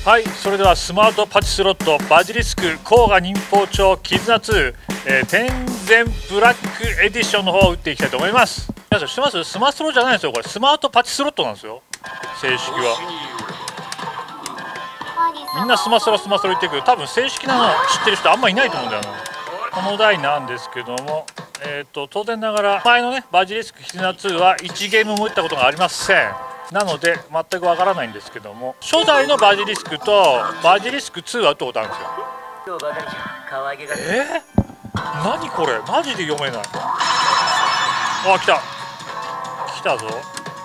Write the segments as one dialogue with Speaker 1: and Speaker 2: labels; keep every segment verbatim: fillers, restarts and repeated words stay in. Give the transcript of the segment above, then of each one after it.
Speaker 1: はい、それではスマートパチスロットバジリスク甲賀忍法帳絆ツー、えー、天然ブラックエディションの方を打っていきたいと思います。皆さん知ってます？スマスロじゃないんですよ、これスマートパチスロットなんですよ、正式は。みんなスマスロスマスロ言ってるけど、多分正式なの知ってる人あんまいないと思うんだよな。この台なんですけども、えーと当然ながら前のねバジリスク絆ツーはいちゲームも打ったことがありません。なので全くわからないんですけども、初代のバジリスクとバジリスクツーは打ったことあるんですよ。えー、何これマジで読めない。あ、来た来たぞ。どうや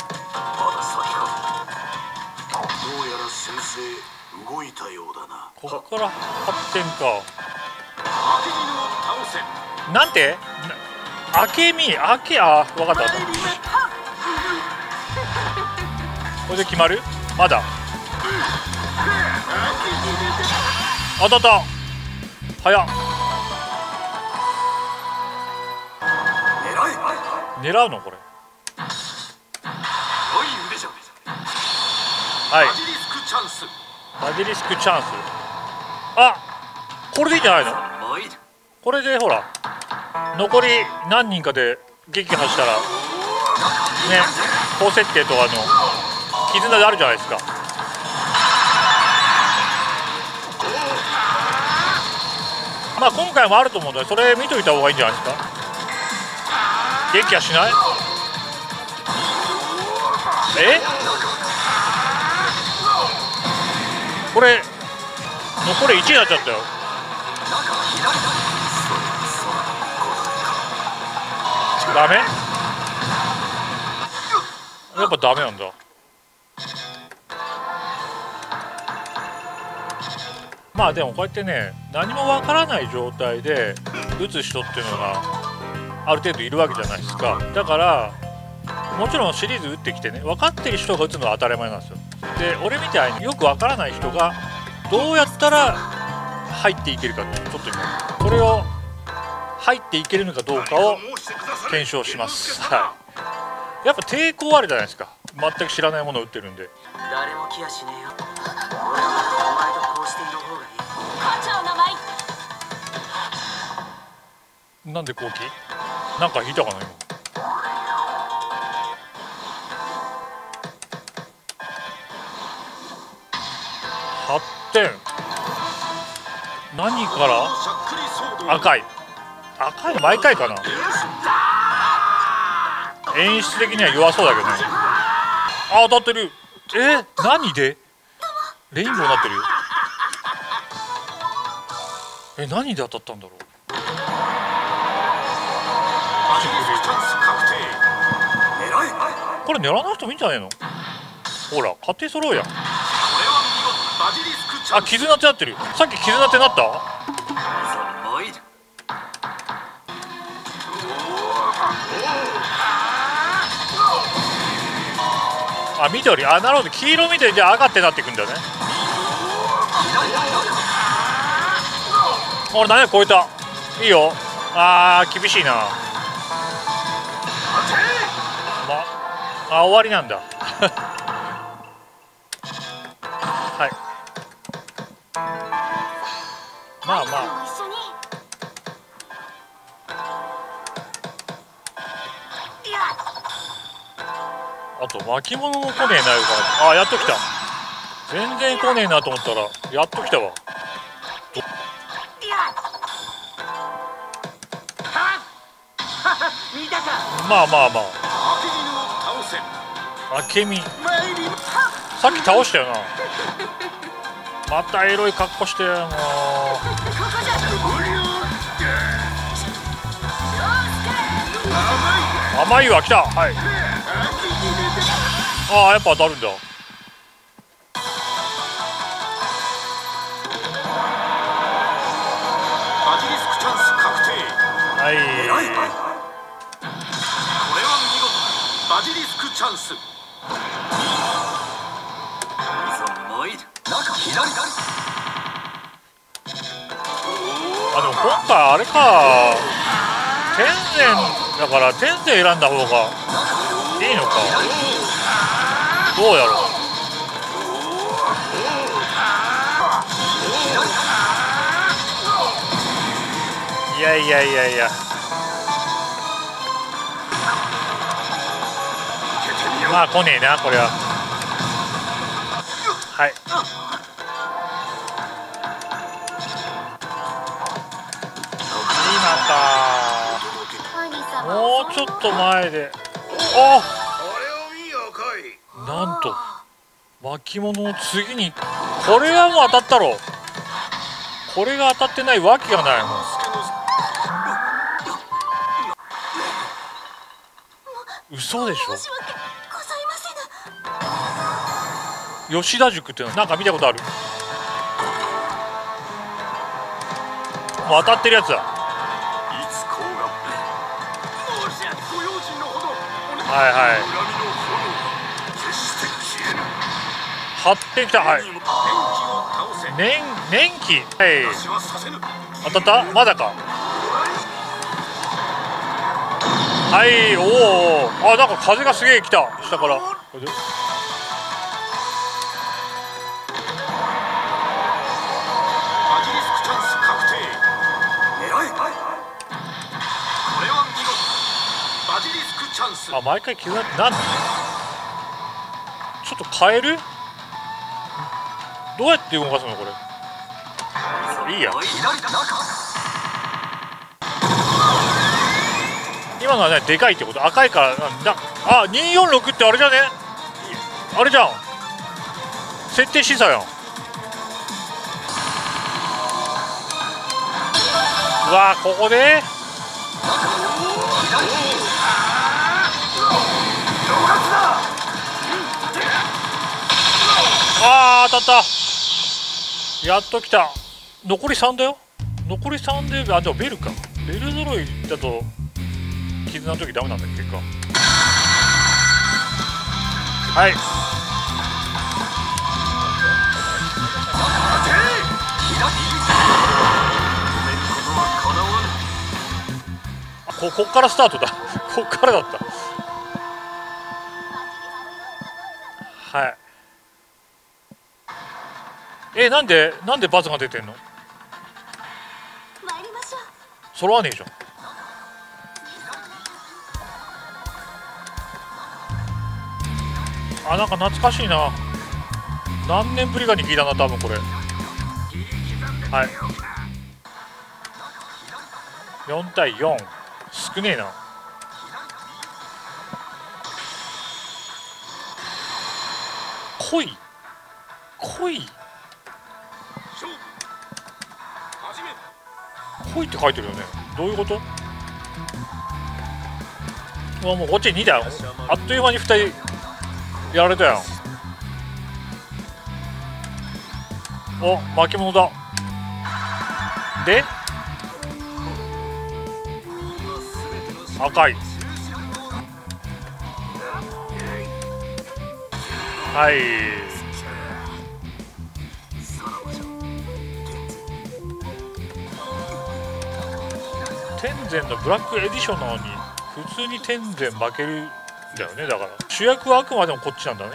Speaker 1: ら先生動いたようだな。ここから発展か。なんてあけみあけあ分かった分かった。これで決まる？まだ当たった。早っ。狙うのこれ。はい、バジリスクチャンス。バジリスクチャンス。あ、これでいいんじゃないの？これでほら残り何人かで撃破したらね、高設定とかの絆であるじゃないですか。まあ今回もあると思うので、それ見といた方がいいんじゃないですか。撃破しない？え？これ残りいちになっちゃったよ。ダメ？やっぱダメなんだ。まあでもこうやってね、何もわからない状態で打つ人っていうのがある程度いるわけじゃないですか。だからもちろんシリーズ打ってきてね、分かってる人が打つのは当たり前なんですよ。で俺みたいによくわからない人がどうやったら入っていけるかっていう、ちょっと今これを入っていけるのかどうかを検証します。はい、やっぱ抵抗あるじゃないですか、全く知らないものを打ってるんで。誰も来やしねえよ。俺はお前とこうしている方がいい。課長の名前。なんで後期なんか引いたかな今。はってん何から赤い赤い毎回かな。演出的には弱そうだけどね。あ、当たってる。えー、何でレインボーになってるよ。え、何で当たったんだろう。これ狙わなくてもいいんじゃないの。ほら勝手に揃うやん。あ、絆ってなってる。さっき絆ってなった。あ、緑。あ、なるほど。黄色緑で赤ってなっていくんだよね。俺何超えた。いいよ。あー厳しいな。まあ終わりなんだ。はい、まあまああと巻物も来ねえなよから。あ、やっと来た。全然来ねえなと思ったらやっと来たわ。まあまあまああけみさっき倒したよな。またエロい格好してもう甘いわ。来た。はい。ああやっぱ当たるんだ。バジリスクチャンス確定。はい。これは見事。バジリスクチャンス。あ、でも今回あれか、天然だから天然選んだ方がいいのか。どうやろう。 やいやいやいや、まあ来ねえなこれは。はい、今か、もうちょっと前で。あ、なんと巻物の次にこれはもう当たったろ。これが当たってないわけがないもん。嘘でしょ。吉田塾ってのなんか見たことある。もう当たってるやつだ。はいはい、発展きた。はい、年年季、はい、当たった、まだか。はい、おお、あ、なんか風がすげえ来た下から。あ、毎回刻んで、なんでちょっと変える。どうやって動かすのこれ。いいや、今のはね、でかいってこと。赤いからな。あ、にーよんろくってあれじゃね、あれじゃん、設定審査やん。うわー、ここであー、当たった。やっと来た。残りさんだよ。残りさんで、あ、でもベルか。ベル揃いだと絆の時ダメなんだっけか。はい、あ、ここっからスタートだこっからだった。はい、え、なんでなんでバツが出てんの。揃わねえじゃん。あ、なんか懐かしいな。何年ぶりかに聞いたな、多分これ。はい、よん対よん、少ねえな。濃い濃い濃いって書いてるよね。どういうこと。うわ、もうこっちにだよ。あっという間にふたりやられたよ。お、巻物だ。で赤い。はい、天然のブラックエディションなのに普通に天然負けるんだよね。だから主役はあくまでもこっちなんだね。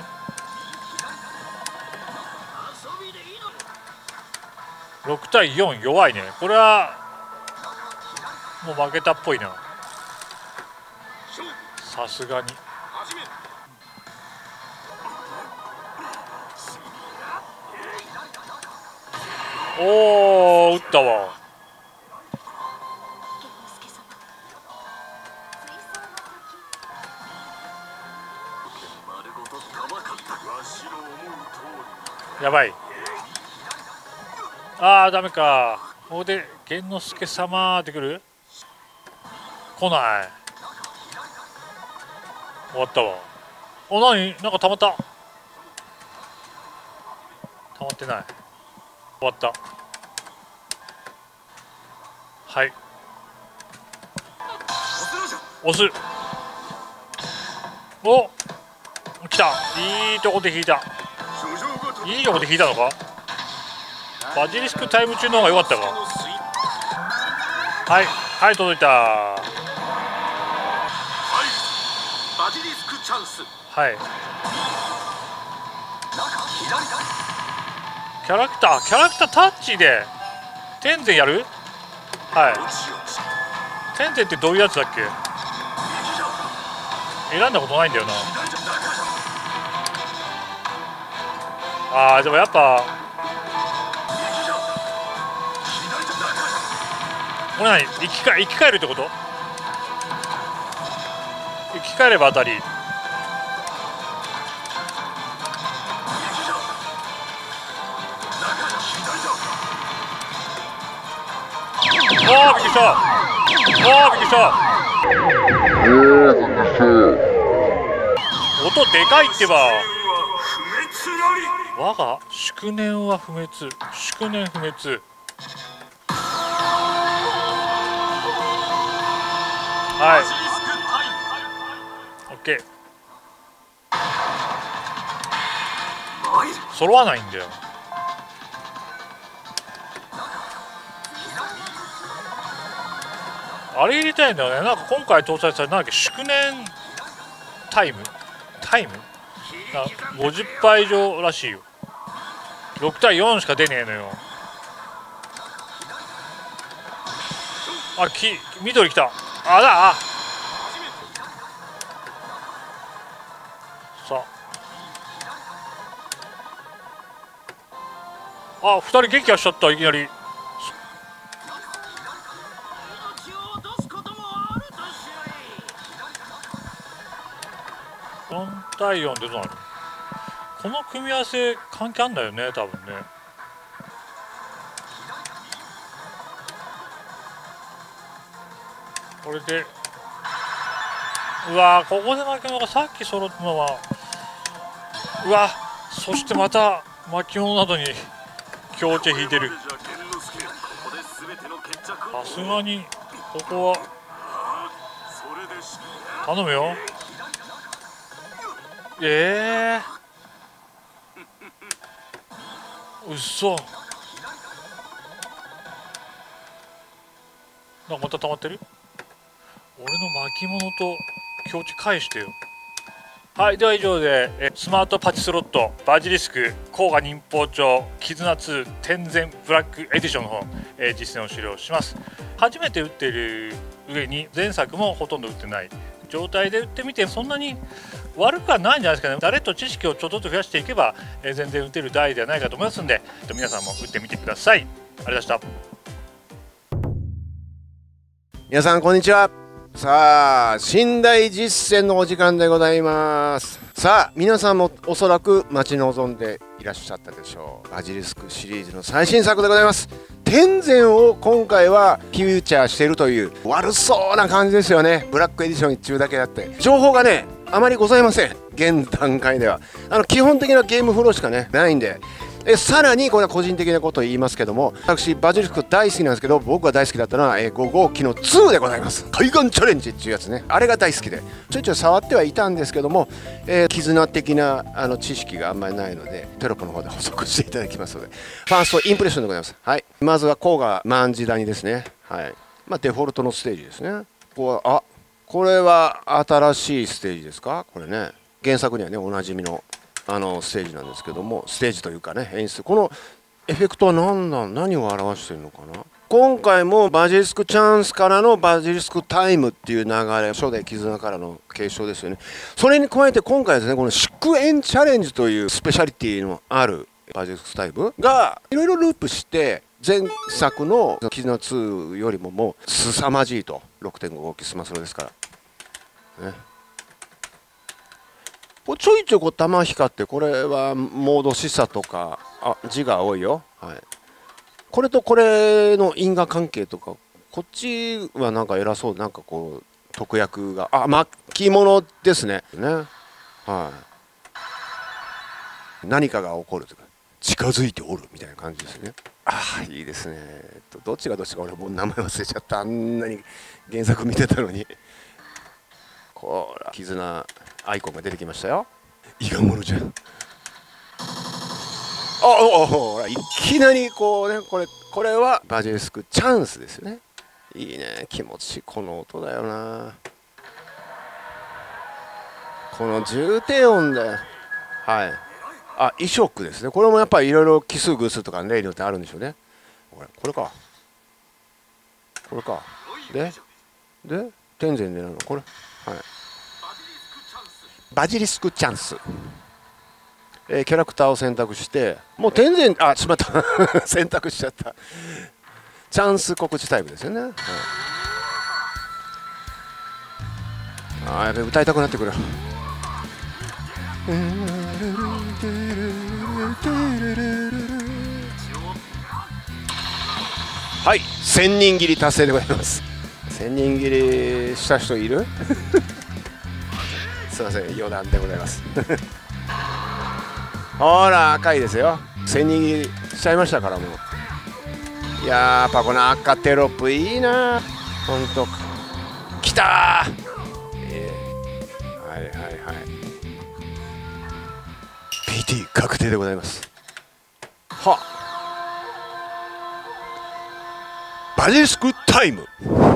Speaker 1: ろく対よん、弱いね。これはもう負けたっぽいな、さすがに。おお、打ったわ。やばい。ああ、ダメか。ここで玄之介様ってくる。来ない。終わったわ。お、なに、なんかたまった。たまってない。終わった。はい、押す。お、来た。いいとこで引いた。いいとこで引いたのか。バジリスクタイム中の方が良かったか。はいはい、届いた。バジリスクチャンス。はい、キャラクターキャラクタータッチで天然やる。 はい。テンテンってどういうやつだっけ？選んだことないんだよな。あーでもやっぱこれ何生きか生き返るってこと？生き返れば当たり。ああびっくりした。ああびっくりした。音でかいってば。我が祝念は不滅。祝念不滅。はい。オッケー。揃わないんだよ。あれ入れたいんだよね。なんか今回搭載されたなんだっけ、祝年タイムタイムごじゅっパー以上らしいよ。ろくたいよんしか出ねえのよ。あ、き緑来た。あだあさああふたり撃破しちゃった。いきなりよんたいよんでどうなる？この組み合わせ関係あんだよね多分ね。これでうわーここで負け物がさっき揃ったのはうわそしてまた巻物などに強チェ引いてる。さすがにここは頼むよ。ええー、うっそ。なんかまた溜まってる。俺の巻物と強値返してよ。はい、では以上でえスマートパチスロットバジリスク甲賀忍法帳絆ツー天然ブラックエディションの方、えー、実践を終了します。初めて打っている上に前作もほとんど打ってない状態で打ってみてそんなに悪くはないんじゃないですかね。誰と知識をちょっとずつ増やしていけば、えー、全然打てる台ではないかと思いますんで皆さんも打ってみてください。ありがとうございました。
Speaker 2: 皆さんこんにちは。さあ寝台実践のお時間でございます。さあ皆さんもおそらく待ち望んでいらっしゃったでしょう。バジリスクシリーズの最新作でございます。天然を今回はフューチャーしているという悪そうな感じですよね。ブラックエディション一中だけあって情報がねあまりございません。現段階ではあの基本的なゲームフローしかねないんで、えさらにこれは個人的なことを言いますけども、私バジリスク大好きなんですけど、僕が大好きだったのは、えー、ご号機のツーでございます。海岸チャレンジっていうやつね、あれが大好きでちょいちょい触ってはいたんですけども、えー、絆的なあの知識があんまりないのでテロップの方で補足していただきますので、ファーストインプレッションでございます。はい、まずは甲賀卍谷ですね。はい、まあデフォルトのステージですね。ここはあこれは新しいステージですか。これね原作にはねおなじみのあのステージなんですけども、ステージというかね演出、このエフェクトは何だ何を表しているのかな。今回もバジリスクチャンスからのバジリスクタイムっていう流れ、初代絆からの継承ですよね。それに加えて今回ですねこの祝宴チャレンジというスペシャリティのあるバジリスクタイムがいろいろループして前作の絆ツーよりももう凄まじいと。 ろくてんご 号機スマスロですからね。これちょいちょいこう玉光って、これはモード示唆とかあ字が多いよ。はい、これとこれの因果関係とか、こっちはなんか偉そう、なんかこう特約があ巻物ですね。ね、はい、何かが起こるというか近づいておるみたいな感じですね。ああいいですね。どっちがどっちか俺もう名前忘れちゃった。あんなに原作見てたのに。こら絆アイコンが出てきましたよ。いがものじゃん。あおほらいきなりこうね、これこれはバジリスクチャンスですよね。いいね、気持ちいいこの音だよな。この重低音で、はい、あ異色ですね。これもやっぱりいろいろ奇数偶数とか例によってあるんでしょうね。これこれか。 これか。でで天然でなのこれ。はい。バジリスクチャンス。えー、キャラクターを選択してもう天然あしまった選択しちゃった。チャンス告知タイプですよね。はい、あやべ歌いたくなってくる。はい、せんにん切り達成でございます。せんにん切りした人いるすいません、余談でございますほら赤いですよ。せんにん切りしちゃいましたからもう。いやーやっぱこの赤テロップいいなほんと。きたー、えー、はいはいはい ピーティー 確定でございます。はっバジリスクタイム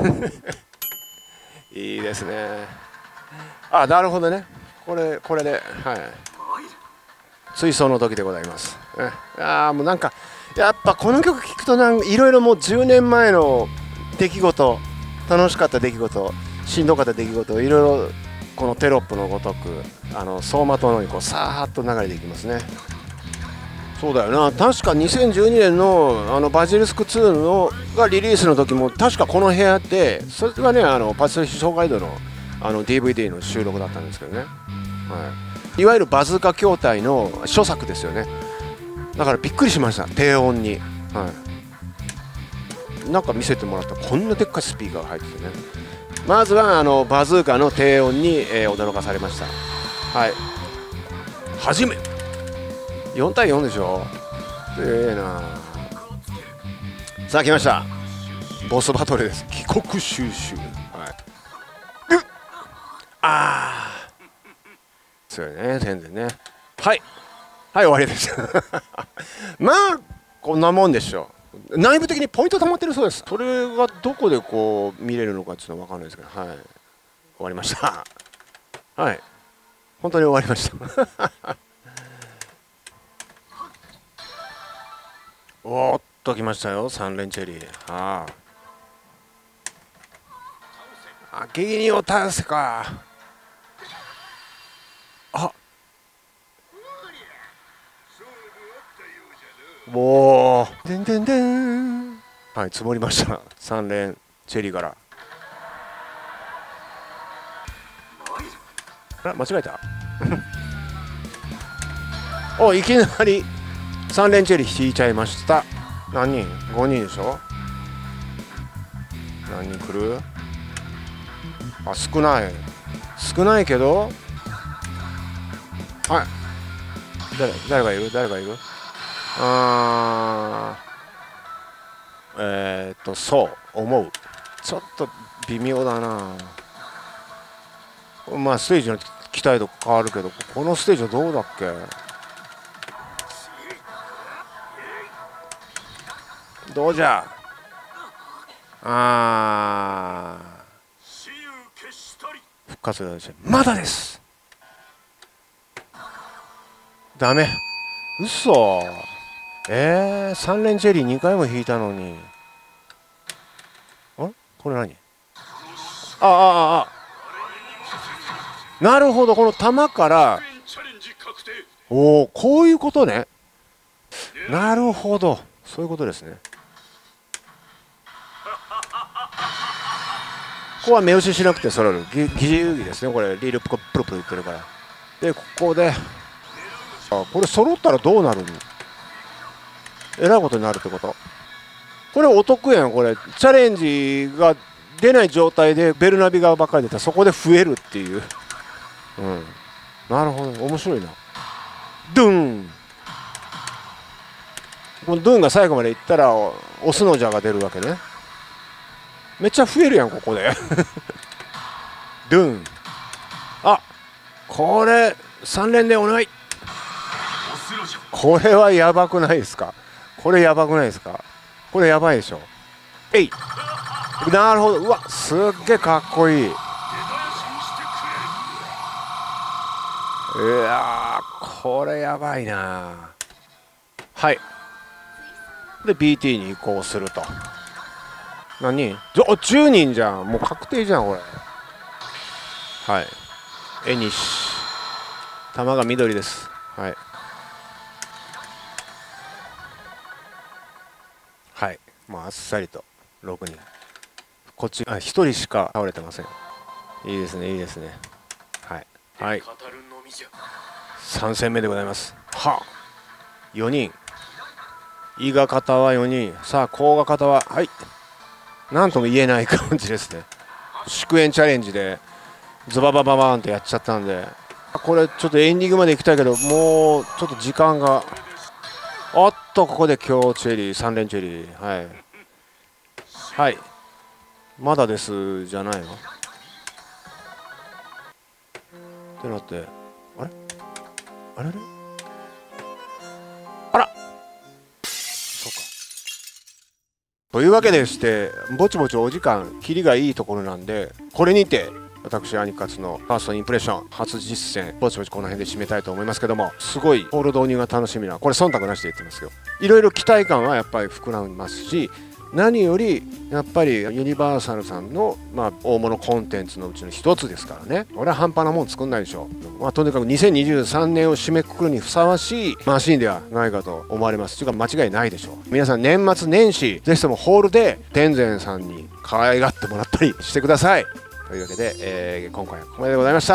Speaker 2: いいですね。あ、なるほどね。これこれで、はい。追走の時でございます。ああ、もうなんかやっぱこの曲聴くとなんいろいろもうじゅうねんまえの出来事、楽しかった出来事、しんどかった出来事、いろいろこのテロップのごとくあの走馬灯のようにこうさーっと流れていきますね。そうだよな、確かにせんじゅうにねんのあのバジリスクツーのがリリースの時も確かこの部屋ってそれがねあのパシフィック障害度のあの ディーブイディー の収録だったんですけどね、はい、いわゆるバズーカ筐体の初作ですよね。だからびっくりしました、低音に、はい、なんか見せてもらったらこんなでっかいスピーカーが入っててね、まずはあのバズーカの低音に、えー、驚かされました。はい、初めよんたいよんでしょ。ええな。さあ来ました、ボスバトルです。帰国収集、はい、うっああそうよね全然ね。はいはい終わりですまあこんなもんでしょう。内部的にポイント溜まってるそうです。それがどこでこう見れるのかっていうのは分かんないですけど、はい終わりましたはい本当に終わりましたおーっときましたよさん連チェリー。ああ明木を倒せか。あおおでんでんでんはい積もりましたさん連チェリーからあ間違えたおいきなりさん連チェリー引いちゃいました。何人 ?ご 人でしょ。何人来る。あ少ない少ないけどはい誰誰がいる誰がいるあーえー、っとそう思うちょっと微妙だな。まあステージの期待度変わるけどこのステージはどうだっけ。どうじゃあー復活だしまだですダメ嘘えー、さん連チェリーにかいも引いたのにあこれ何ああああなるほどこの弾からおおこういうことね。なるほどそういうことですね。ここは目押ししなくて揃える疑似遊戯ですね。これリールプロプロ言ってるからでここであこれ揃ったらどうなるのえらいことになるってこと。これお得やん。これチャレンジが出ない状態でベルナビがばっかり出たらそこで増えるっていう、うん、なるほど面白いな。ドゥンこのドゥンが最後までいったらオスのジャが出るわけね。めっちゃ増えるやんここでドゥンあこれさん連でお願い。これはやばくないですか。これやばくないですか。これやばいでしょ。えいなるほどうわすっげえかっこいい。うわこれやばいな。はいで ビーティー に移行すると何人？じゃじゅうにんじゃん。もう確定じゃんこれ。はい。えにし。玉が緑です。はい。はい。もうあっさりとろくにん。こっちあひとりしか倒れてません。いいですねいいですね。はい。はい。さん戦目でございます。はあ。よにん。伊賀方はよにん。さあ甲賀方ははい。なんとも言えない感じですね。祝宴チャレンジでズババババーンってやっちゃったんで、これちょっとエンディングまで行きたいけど、もうちょっと時間が。おっとここで強チェリーさん連チェリー。はいはいまだですじゃないのってなって、あれあれあれあらそうか。というわけでしてぼちぼちお時間切りがいいところなんで、これにて私アニカツのファーストインプレッション初実践ぼちぼちこの辺で締めたいと思いますけども、すごいホール導入が楽しみな、これ忖度なしで言ってますよ。いろいろ期待感はやっぱり膨らみますし、何よりやっぱりユニバーサルさんの、まあ、大物コンテンツのうちの一つですからね。これは半端なもん作んないでしょう。まあ、とにかくにせんにじゅうさんねんを締めくくるにふさわしいマシンではないかと思われます。というか間違いないでしょう。皆さん年末年始ぜひともホールで天然さんに可愛がってもらったりしてください。というわけで、えー、今回はここまででございました。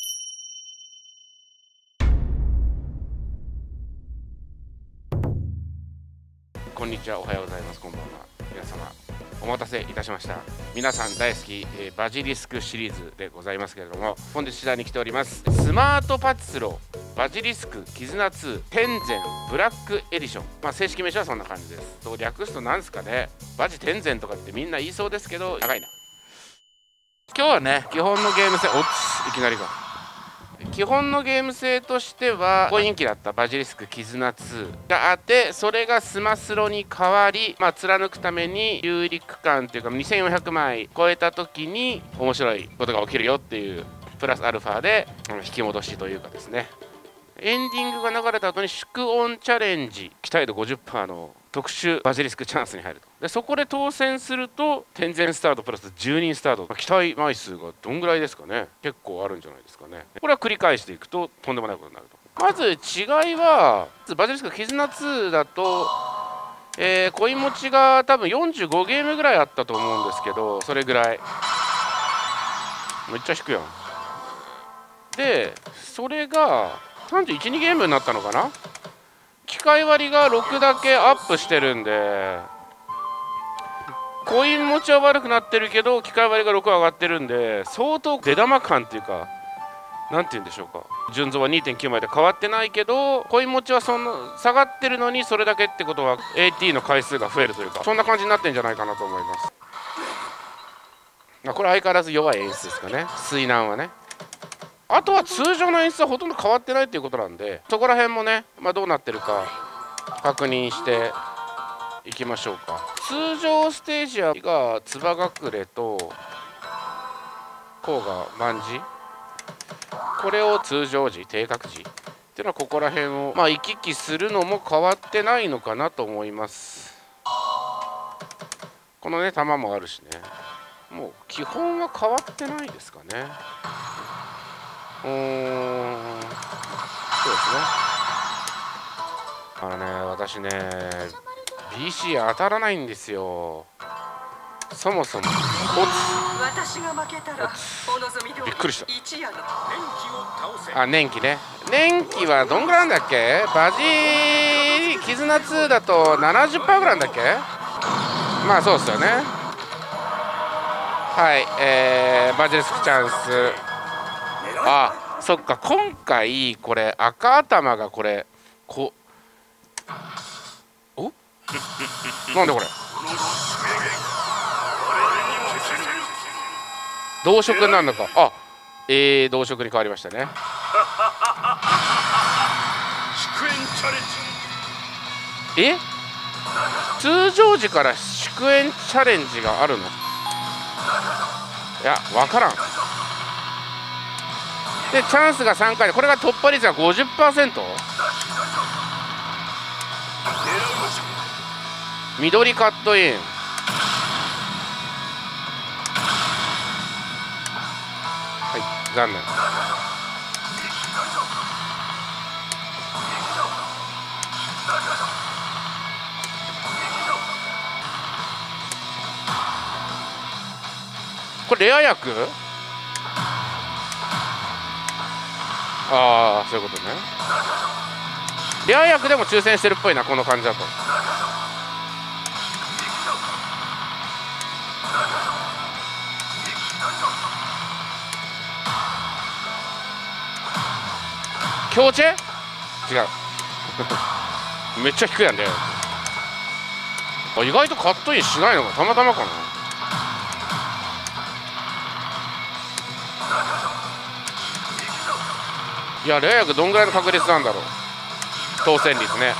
Speaker 3: こんにちは、おはようございます、こんばんは。皆様お待たせいたしました。皆さん大好き、えー、バジリスクシリーズでございますけれども、本日取材に来ておりますスマートパチスローバジリスク絆ツー天然ブラックエディション、まあ、正式名称はそんな感じです。と略すと何ですかね、バジ天然とかってみんな言いそうですけど長いな。今日はね、基本のゲーム性、おっついきなりが基本のゲーム性としては高人気だったバジリスク絆ツーがあって、それがスマスロに変わり、まあ、貫くために有利区間というかにせんよんひゃくまい超えた時に面白いことが起きるよっていうプラスアルファで引き戻しというかですね。エンディングが流れた後に祝音チャレンジ期待度 ごじゅっパーセント の特殊バジリスクチャンスに入ると。でそこで当選すると天然スタートプラスじゅうにんスタート、期待枚数がどんぐらいですかね。結構あるんじゃないですかね。これは繰り返していくととんでもないことになると。まず違いはバジリスク絆ツーだと、えー、コイン持ちが多分よんじゅうごゲームぐらいあったと思うんですけど、それぐらいめっちゃ引くやん。でそれがさんじゅういち、にゲームになったのかな。機械割りがろくだけアップしてるんで、コイン持ちは悪くなってるけど機械割りがろく上がってるんで、相当出玉感っていうか、なんて言うんでしょうか、純増は にてんきゅう 枚で変わってないけどコイン持ちはそんな下がってるのに、それだけってことは エーティー の回数が増えるというか、そんな感じになってんじゃないかなと思います。これ相変わらず弱い演出ですかね、水難はね。あとは通常の演出はほとんど変わってないっていうことなんで、そこら辺もね、まあ、どうなってるか確認していきましょうか。通常ステージはがつば隠れとこうが万字、これを通常時定格時っていうのはここら辺をまあ行き来するのも変わってないのかなと思います。このね弾もあるしね、もう基本は変わってないですかね。うーん、そうですね。あのね、私ね ビーシー 当たらないんですよ、そもそも。びっくりした。あ、年季ね。年季はどんぐらいなんだっけ。バジ絆ツーだと ななじゅっパーセント ぐらいなんだっけ。まあそうですよね。はい、えー、バジリスクチャンス。あ、そっか、今回これ赤頭がこれこおなんでこれ同色になるのか。あ、えー、同色に変わりましたね。え、通常時から祝宴チャレンジがあるの。いや、分からん。でチャンスがさんかいで、これが突破率が ごじゅっパーセント。 緑カットイン残念。これレア役？ああ、そういうことね。レア役でも抽選してるっぽいな、この感じだと。強チェ？違う。めっちゃ低いやんで。あ、意外とカットインしないのがたまたまかな。いや、レア役どんぐらいの確率なんだろう。当選率ね。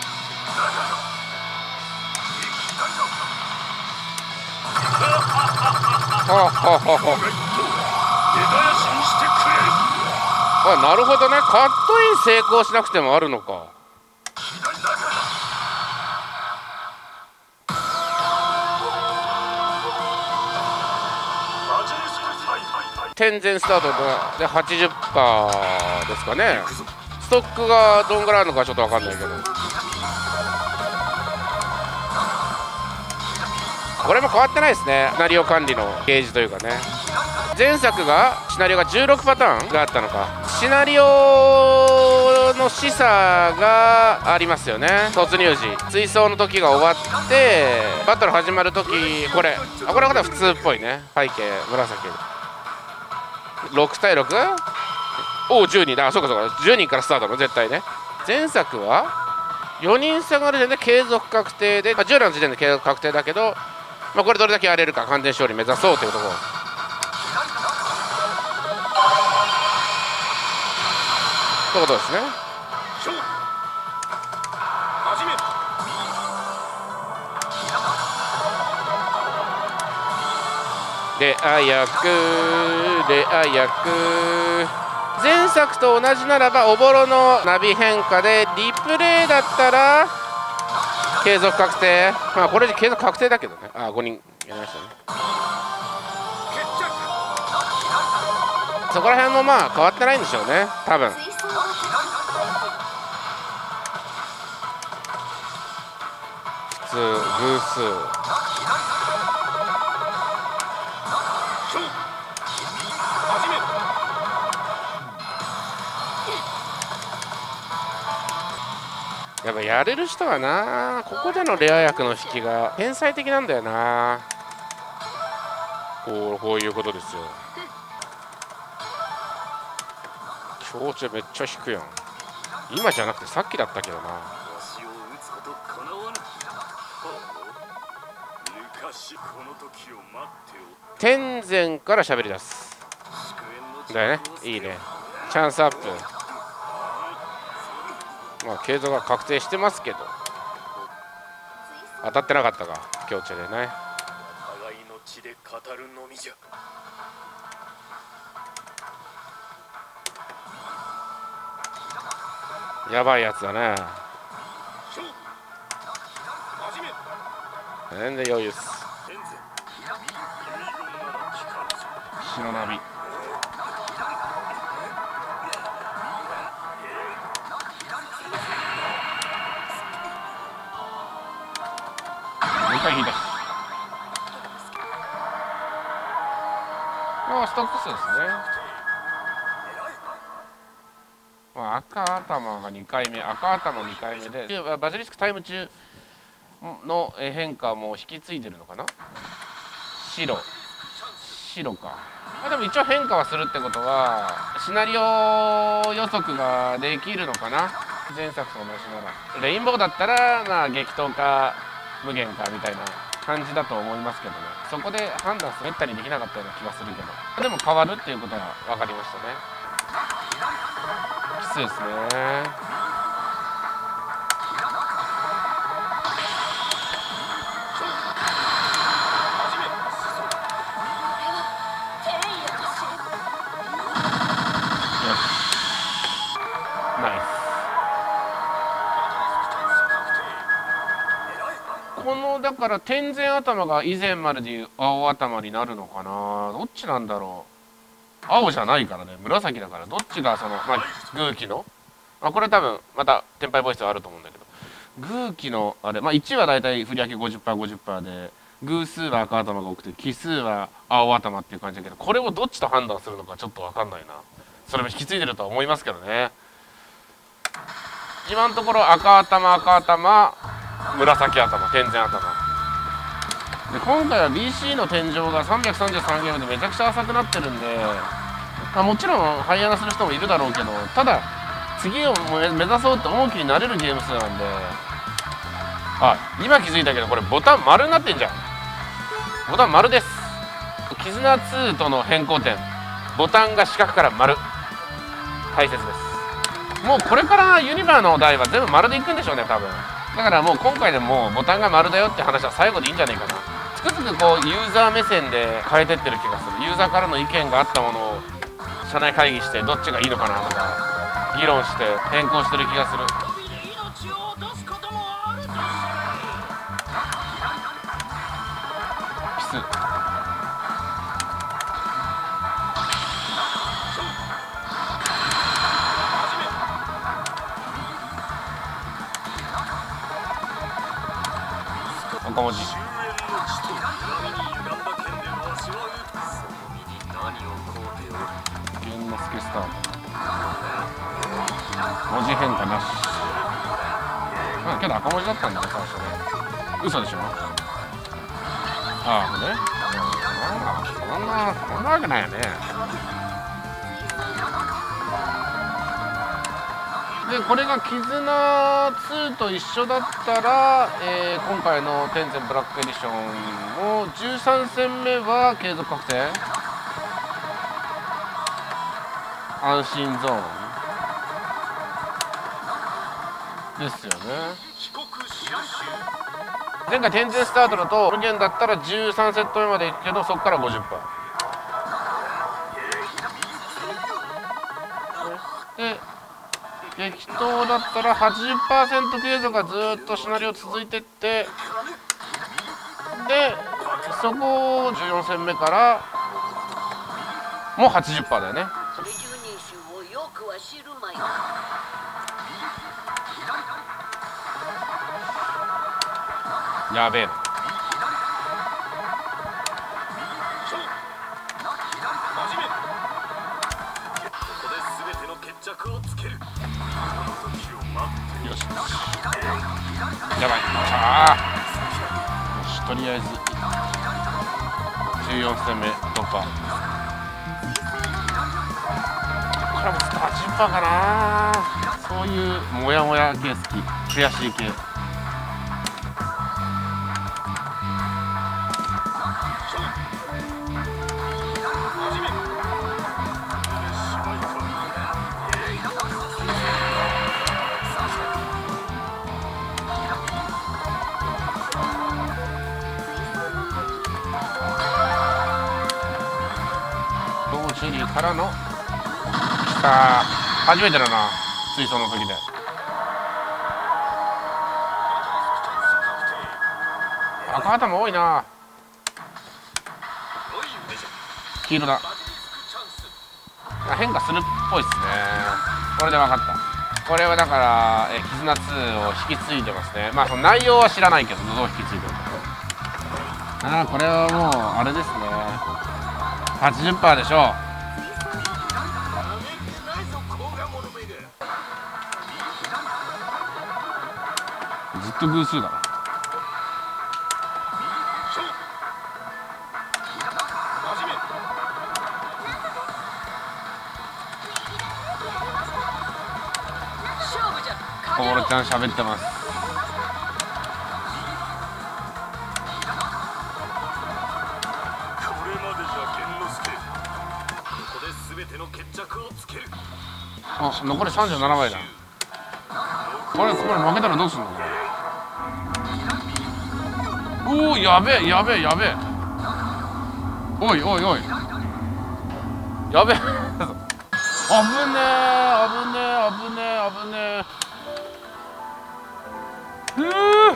Speaker 3: はあはあはあ。あ、なるほどね。カットイン成功しなくてもあるのか。天然スタートで はちじゅっパーセント ですかね。ストックがどんぐらいあるのかちょっと分かんないけど、これも変わってないですね。シナリオ管理のゲージというかね。前作がシナリオがじゅうろくパターンがあったのか。シナリオの示唆がありますよね。突入時追走の時が終わってバトル始まる時、これあこれは普通っぽいね。背景紫ろくたいろく？ おおじゅうにんだ。あ、そうかそうか、じゅうにんからスタートの絶対ね。前作はよにん差がある時点で継続確定で、まあ、じゅうらんの時点で継続確定だけど、まあ、これどれだけやれるか完全勝利目指そうというところ。ということですね。レア役レア役前作と同じならばおぼろのナビ変化でリプレイだったら継続確定。まあこれで継続確定だけどね。ああごにんやりましたね。そこら辺もまあ変わってないんでしょうね多分。普通偶数やっぱやれる人はな、ここでのレア役の引きが天才的なんだよな。こうこういうことですよ。強調めっちゃ引くやん。今じゃなくてさっきだったけどな。天前から喋り出すだよね。いいね。チャンスアップ。まあ継続が確定してますけど当たってなかったか強調でね。やばいやつだね。全然余裕っす。白ナビ引いたし、まあストック数ですね。まあ、赤頭がにかいめ、赤頭にかいめでバジリスクタイム中の変化も引き継いでるのかな。白白か。まあ、でも一応変化はするってことはシナリオ予測ができるのかな。前作と同じならレインボーだったらまあ激闘か無限かみたいな感じだと思いますけどね。そこで判断めったにできなかったような気がするけど、でも変わるっていうことは分かりましたね。きついですね。ナイス。このだから天然頭が以前まででいう青頭になるのかな。どっちなんだろ青じゃないからね、紫だから、どっちがその、まあ、グーキの、まあ、これ多分また天敗ボイスはあると思うんだけど、グーキのあれ、まあ、いちはだいたい振り分け ごじゅっパーセントごじゅっパーセント で、偶数は赤頭が多くて奇数は青頭っていう感じだけど、これをどっちと判断するのかちょっと分かんないな。それも引き継いでるとは思いますけどね。今のところ赤頭赤頭紫頭天然頭で、今回は ビーシー の天井がさんびゃくさんじゅうさんゲームでめちゃくちゃ浅くなってるんで、まあ、もちろんハイアナする人もいるだろうけど、ただ次を目指そうって思う気になれるゲーム数なんで。あ、今気づいたけどこれボタン丸になってんじゃん。ボタン丸です。絆ツーとの変更点、ボタンが四角から丸、大切です。もうこれからユニバーの台は全部丸でいくんでしょうね多分。だからもう今回でもボタンが丸だよって話は最後でいいんじゃないかな。つくづくこうユーザー目線で変えてってる気がする。ユーザーからの意見があったものを社内会議してどっちがいいのかなとか議論して変更してる気がする。キス赤文字玄之介スタート、文字変化なし。まあけど赤文字だったんだね最初ね。嘘でしょ。ああね、そんなそんなわけないよね。でこれが絆ツーと一緒だったら、えー、今回の天然ブラックエディションもじゅうさん戦目は継続確定、安心ゾーンですよね。前回天然スタートだと無限だったらじゅうさんセット目までいくけど、そこから ごじゅっパーセント で激闘だったら はちじゅっパーセント 継続がずっとシナリオ続いてって、でそこをじゅうよん戦目からもう はちじゅっパーセント だよね。やべえな。よし、やばい。ああ、よし、とりあえずじゅうよん戦目突破。これはもうはちじゅっパーセントかな。そういうモヤモヤ系好き、悔しい系。からの来た、初めてだな、水槽の時で。赤頭多いな。黄色だ。変化するっぽいっすね。これで分かった。これはだからえ絆ツーを引き継いでますね。まあその内容は知らないけどどう引き継いでるか。ああ、これはもうあれですね、はちじゅっパーセント でしょう。ずっと偶数だな。小室ちゃん喋ってます。あ、残りさんじゅうななまいだ。これこれ負けたらどうすんのこれ。おお、やべえやべえやべえ。おいおいおい、やべえ危ねえ危ねえ危ねえ危ねえ。うー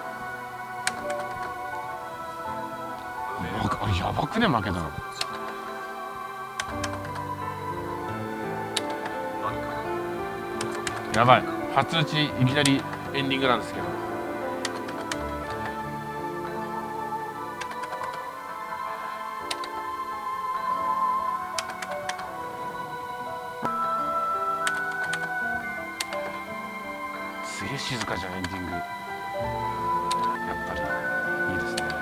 Speaker 3: あ、やばくね負けたの。 やばい、初打ちいきなりエンディングなんですけど。すげえ静かじゃん、エンディング。やっぱりいいですね。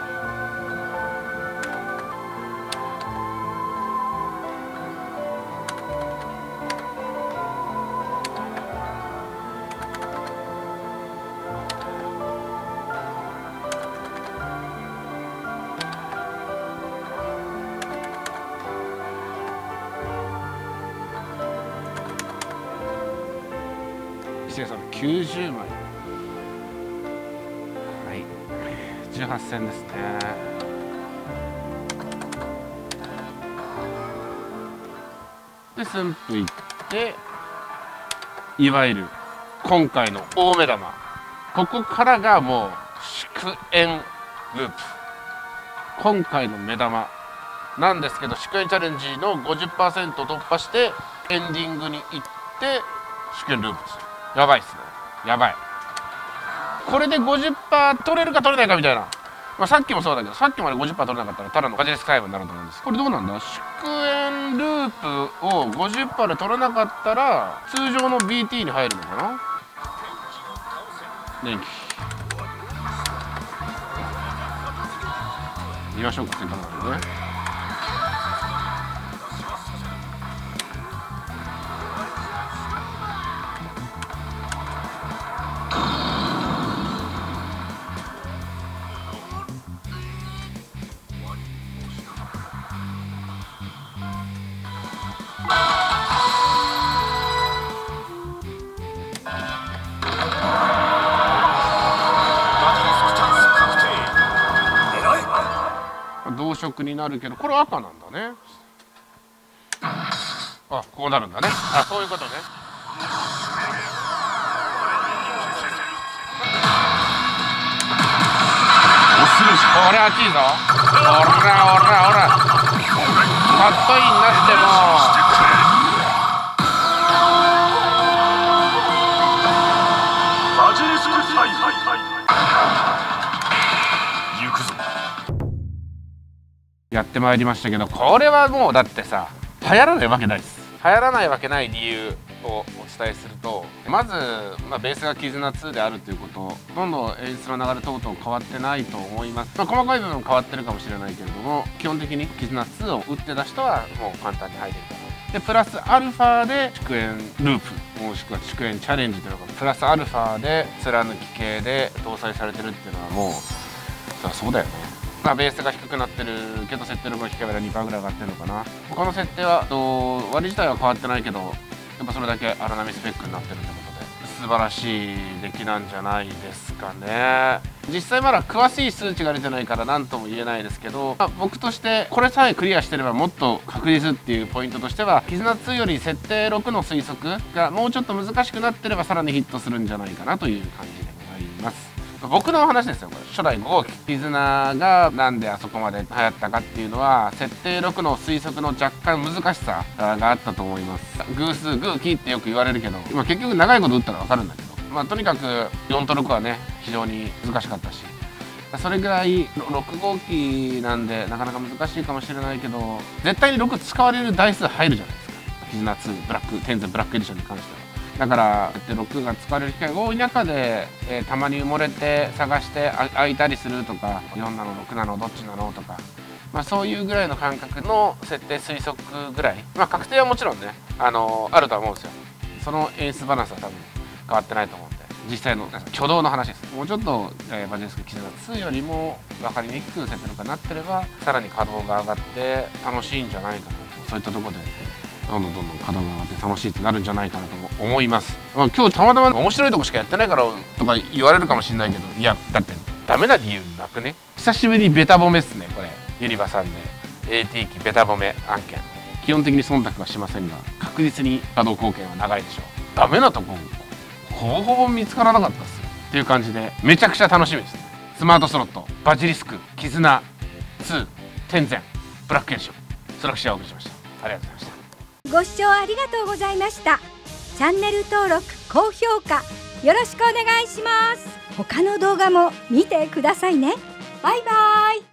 Speaker 3: 失礼さんきゅうじゅうまい、はいじゅうはっせんですね。で駿府行って、いわゆる今回の大目玉、ここからがもう祝宴ループ、今回の目玉なんですけど、祝宴チャレンジの ごじゅっパーセント 突破してエンディングに行って祝宴ループですよ。やばいっすね、やばい。これで ごじゅっパーセント 取れるか取れないかみたいな、まあ、さっきもそうだけど、さっきまで ごじゅっパーセント 取れなかったらただのバジリスクタイムになると思うんです。これどうなんだ、祝宴ループを ごじゅっパーセント で取らなかったら通常の ビーティー に入るのかな。電気見ましょうか、せっかくなのでね。同色になるけど、これ赤なんだね。あ、こうなるんだね。あ、そういうことね。おするし、これ熱いぞ。ほらほらほら、カットインになってもバジリスクタイム行くぞ。やってまいりましたけど、これはもうだってさ、流行らないわけないです。流行らないわけない理由をお伝えすると、まず、まあ、ベースが絆ツーであるということ、どんどん演出の流れ等々変わってないと思います。まあ、細かい部分変わってるかもしれないけれども、基本的に絆ツーを打ってた人はもう簡単に入れるかな。でプラスアルファで祝宴ループもしくは祝宴チャレンジというのがプラスアルファで貫き系で搭載されてるっていうのはもうそりゃそうだよね。まあベースが低くなってるけど設定力が低いから にパーセント ぐらい上がってるのかな。他の設定はと割り自体は変わってないけど、やっぱそれだけ荒波スペックになってるってことで素晴らしい出来なんじゃないですかね。実際まだ詳しい数値が出てないから何とも言えないですけど、まあ、僕としてこれさえクリアしてればもっと確実っていうポイントとしては、絆ツーより設定ろくの推測がもうちょっと難しくなってればさらにヒットするんじゃないかなという感じでございます。僕の話ですよ、これ初代ご号機絆がなんであそこまで流行ったかっていうのは設定ろくの推測の若干難しさがあったと思います。偶数偶キってよく言われるけど、まあ、結局長いこと打ったら分かるんだけど、まあ、とにかくよんとろくはね非常に難しかったし、それぐらいろく号機なんでなかなか難しいかもしれないけど、絶対にろく使われる台数入るじゃないですか、絆ツーブラックテンゼンブラックエディションに関しては。だからろくが使われる機会が多い中で、えー、たまに埋もれて探して空いたりするとか、よんなのろくなのどっちなのとか、まあ、そういうぐらいの感覚の設定推測ぐらい、まあ、確定はもちろんね、あのー、あるとは思うんですよ。その演出バランスは多分変わってないと思うんで、実際の挙動の話です。もうちょっと、えー、バジリスク絆ツーよりも分かりにくく設定力がなってればさらに稼働が上がって楽しいんじゃないかなと、そういったところでどんどんどんどん稼働が上がって楽しいってなるんじゃないかなと思います。まあ、今日たまたま面白いとこしかやってないからとか言われるかもしれないけど、いやだってダメな理由なくね。久しぶりにベタ褒めっすね、これユニバさんで エーティー 機ベタ褒め案件。基本的に忖度はしませんが確実に稼働貢献は長いでしょう。ダメなとこほぼほぼ見つからなかったっすよっていう感じで、めちゃくちゃ楽しみです。スマートスロットバジリスク絆ツー天然ブラックエディション、それをお送りしました。ありがとうございました。
Speaker 4: ご視聴ありがとうございました。チャンネル登録高評価よろしくお願いします。他の動画も見てくださいね。バイバイ。